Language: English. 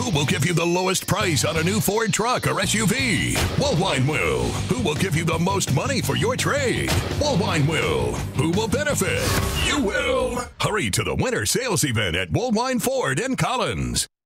Who will give you the lowest price on a new Ford truck or SUV? Woolwine will. Who will give you the most money for your trade? Woolwine will. Who will benefit? You will. Hurry to the winter sales event at Woolwine Ford in Collins.